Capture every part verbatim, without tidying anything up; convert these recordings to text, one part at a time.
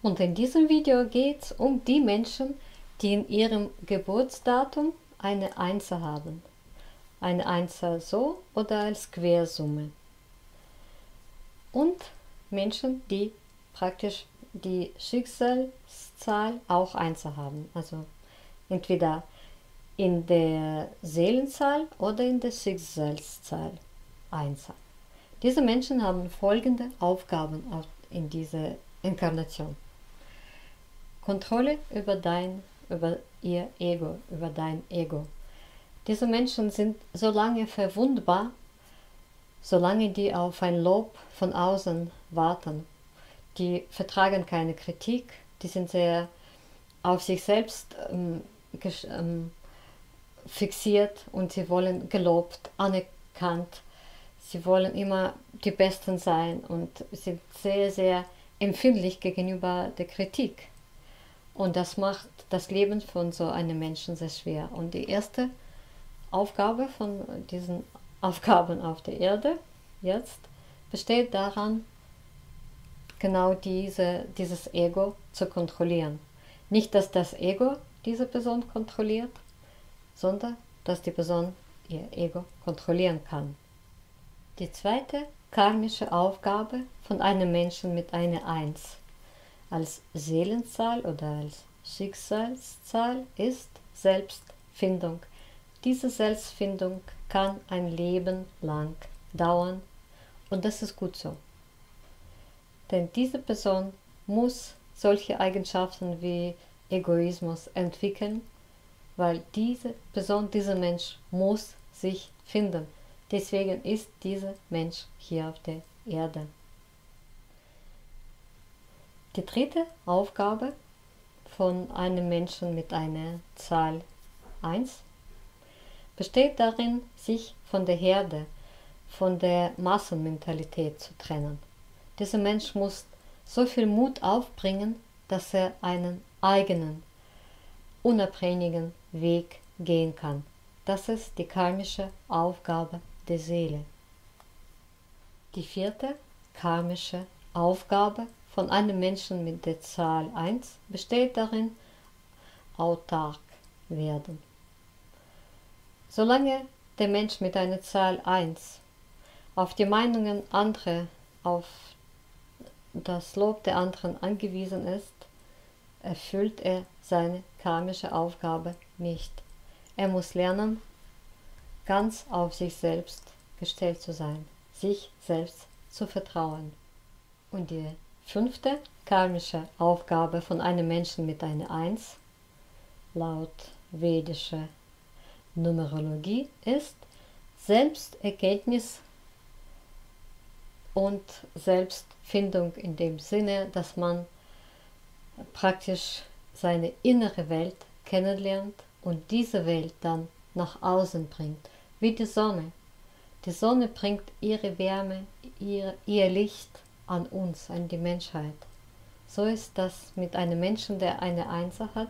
Und in diesem Video geht es um die Menschen, die in ihrem Geburtsdatum eine Einser haben. Eine Einser so oder als Quersumme. Und Menschen, die praktisch die Schicksalszahl auch Einser haben. Also entweder in der Seelenzahl oder in der Schicksalszahl Einser. Diese Menschen haben folgende Aufgaben in dieser Inkarnation. Kontrolle über dein, über ihr Ego, über dein Ego. Diese Menschen sind so lange verwundbar, solange die auf ein Lob von außen warten. Die vertragen keine Kritik, die sind sehr auf sich selbst ähm, ähm, fixiert und sie wollen gelobt, anerkannt. Sie wollen immer die Besten sein und sind sehr, sehr empfindlich gegenüber der Kritik. Und das macht das Leben von so einem Menschen sehr schwer. Und die erste Aufgabe von diesen Aufgaben auf der Erde jetzt besteht daran, genau diese, dieses Ego zu kontrollieren. Nicht, dass das Ego diese Person kontrolliert, sondern dass die Person ihr Ego kontrollieren kann. Die zweite karmische Aufgabe von einem Menschen mit einer Eins als Seelenzahl oder als Schicksalszahl ist Selbstfindung. Diese Selbstfindung kann ein Leben lang dauern und das ist gut so. Denn diese Person muss solche Eigenschaften wie Egoismus entwickeln, weil diese Person, dieser Mensch muss sich finden. Deswegen ist dieser Mensch hier auf der Erde. Die dritte Aufgabe von einem Menschen mit einer Zahl eins besteht darin, sich von der Herde, von der Massenmentalität zu trennen. Dieser Mensch muss so viel Mut aufbringen, dass er einen eigenen, unabhängigen Weg gehen kann. Das ist die karmische Aufgabe der Seele. Die vierte karmische Aufgabe von einem Menschen mit der Zahl eins besteht darin, autark werden. Solange der Mensch mit einer Zahl eins auf die Meinungen anderer, auf das Lob der anderen angewiesen ist, erfüllt er seine karmische Aufgabe nicht. Er muss lernen, ganz auf sich selbst gestellt zu sein, sich selbst zu vertrauen. Und die fünfte karmische Aufgabe von einem Menschen mit einer Eins, laut vedischer Numerologie, ist Selbsterkenntnis und Selbstfindung in dem Sinne, dass man praktisch seine innere Welt kennenlernt und diese Welt dann nach außen bringt, wie die Sonne. Die Sonne bringt ihre Wärme, ihr, ihr Licht an uns, an die Menschheit. So ist das mit einem Menschen, der eine Einser hat.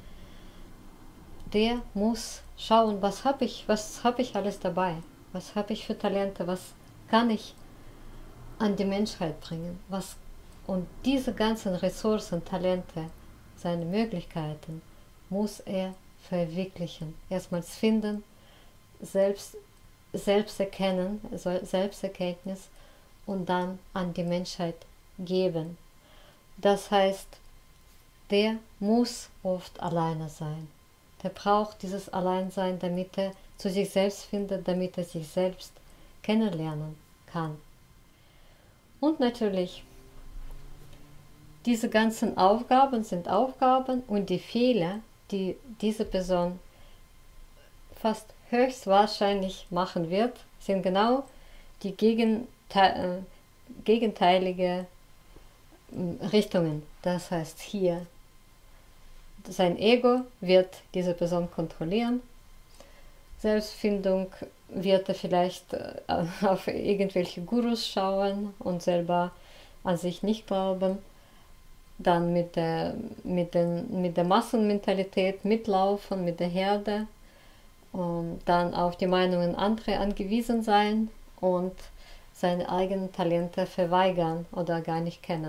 Der muss schauen, was habe ich, was habe ich alles dabei, was habe ich für Talente, was kann ich an die Menschheit bringen, was, und diese ganzen Ressourcen, Talente, seine Möglichkeiten muss er verwirklichen. Erstmals finden, selbst, selbst erkennen, also Selbsterkenntnis und dann an die Menschheit geben. Das heißt, der muss oft alleine sein. Der braucht dieses Alleinsein, damit er zu sich selbst findet, damit er sich selbst kennenlernen kann. Und natürlich, diese ganzen Aufgaben sind Aufgaben und die Fehler, die diese Person fast höchstwahrscheinlich machen wird, sind genau die gegente gegenteilige Richtungen. Das heißt, hier sein Ego wird diese Person kontrollieren, Selbstfindung wird er vielleicht auf irgendwelche Gurus schauen und selber an sich nicht glauben, dann mit der, mit den, mit der Massenmentalität mitlaufen, mit der Herde, und dann auf die Meinungen anderer angewiesen sein und seine eigenen Talente verweigern oder gar nicht kennen.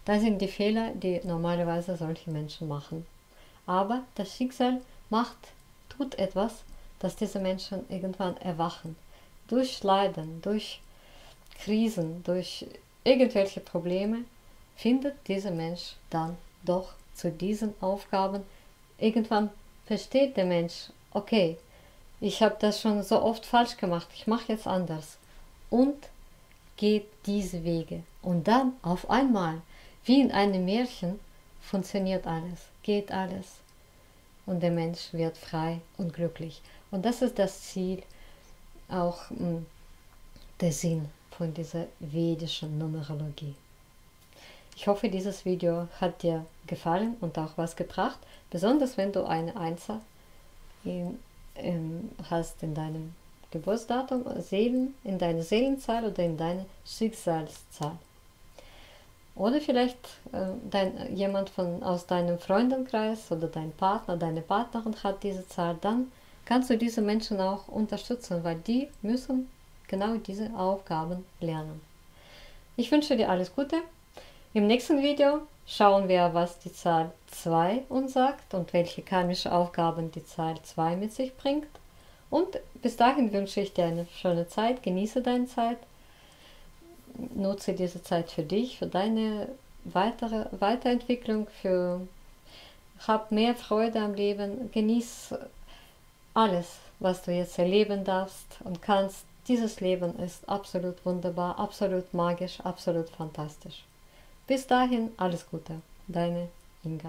Das sind die Fehler, die normalerweise solche Menschen machen. Aber das Schicksal macht, tut etwas, dass diese Menschen irgendwann erwachen. Durch Leiden, durch Krisen, durch irgendwelche Probleme findet dieser Mensch dann doch zu diesen Aufgaben. Irgendwann versteht der Mensch, okay, ich habe das schon so oft falsch gemacht, ich mache jetzt anders. Und geht diese Wege. Und dann auf einmal, wie in einem Märchen, funktioniert alles, geht alles. Und der Mensch wird frei und glücklich. Und das ist das Ziel, auch mh, der Sinn von dieser vedischen Numerologie. Ich hoffe, dieses Video hat dir gefallen und auch was gebracht, besonders wenn du eine Einser in, in, hast in deinem Geburtsdatum, Seelen, in deiner Seelenzahl oder in deiner Schicksalszahl. Oder vielleicht äh, dein, jemand von, aus deinem Freundenkreis oder dein Partner, deine Partnerin hat diese Zahl, dann kannst du diese Menschen auch unterstützen, weil die müssen genau diese Aufgaben lernen. Ich wünsche dir alles Gute. Im nächsten Video schauen wir, was die Zahl zwei uns sagt und welche karmische Aufgaben die Zahl zwei mit sich bringt. Und bis dahin wünsche ich dir eine schöne Zeit, genieße deine Zeit, nutze diese Zeit für dich, für deine weitere Weiterentwicklung, für hab mehr Freude am Leben, genieß alles, was du jetzt erleben darfst und kannst. Dieses Leben ist absolut wunderbar, absolut magisch, absolut fantastisch. Bis dahin alles Gute, deine Inga.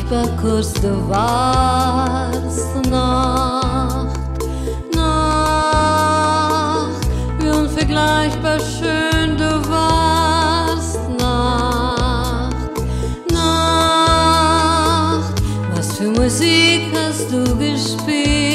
unvergleichbar kurz du warst, Nacht, Nacht, wie unvergleichbar schön du warst, Nacht, Nacht, was für Musik hast du gespielt?